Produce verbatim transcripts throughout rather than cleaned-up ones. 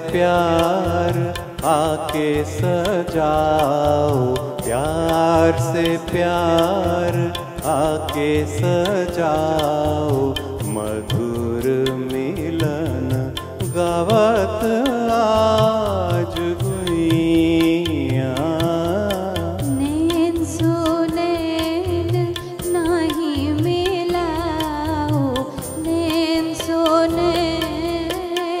प्यार आके सजाओ, प्यार से प्यार आके सजाओ, मधुर मिलन गावत आज गुइया। नैन सो नैन नहीं मिलाओ, नैन सो नैन।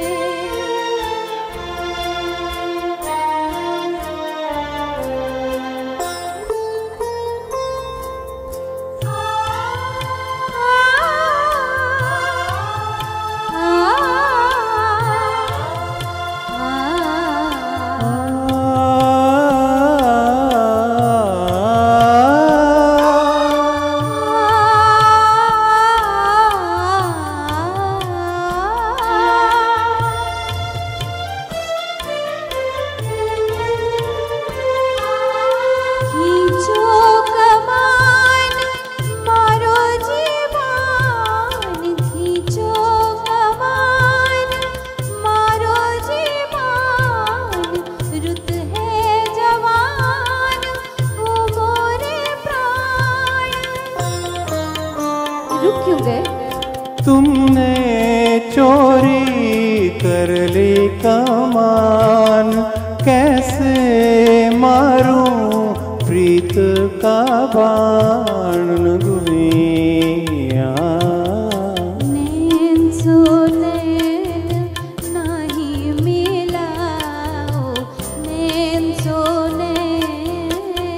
रुक क्यों गए? तुमने चोरी कर ली कमान, कैसे मारूं प्रीत का बाण गुइया। नैन सो नैन नहीं मिलाओ, नैन सो नैन।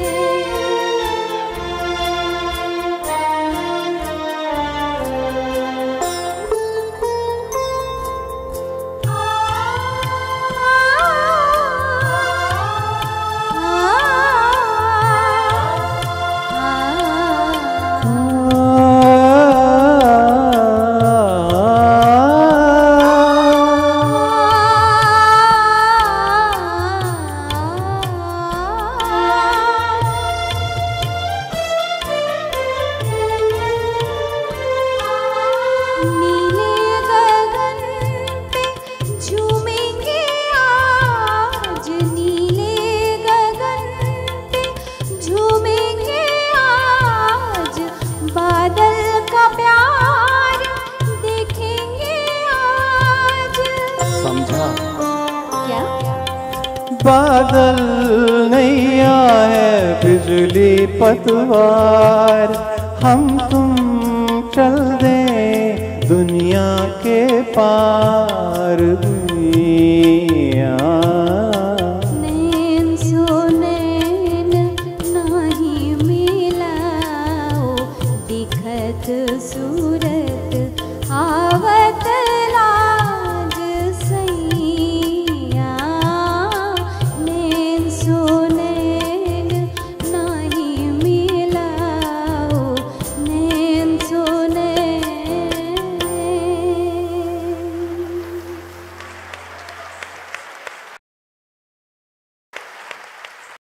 नीले गगन पे झूमेंगे आज, नीले गगन पे झूमेंगे आज, बादल का प्यार देखेंगे आज। समझा? क्या? बादल नैया है बिजली पतवार, हम तुम चल दें दुनिया के पार।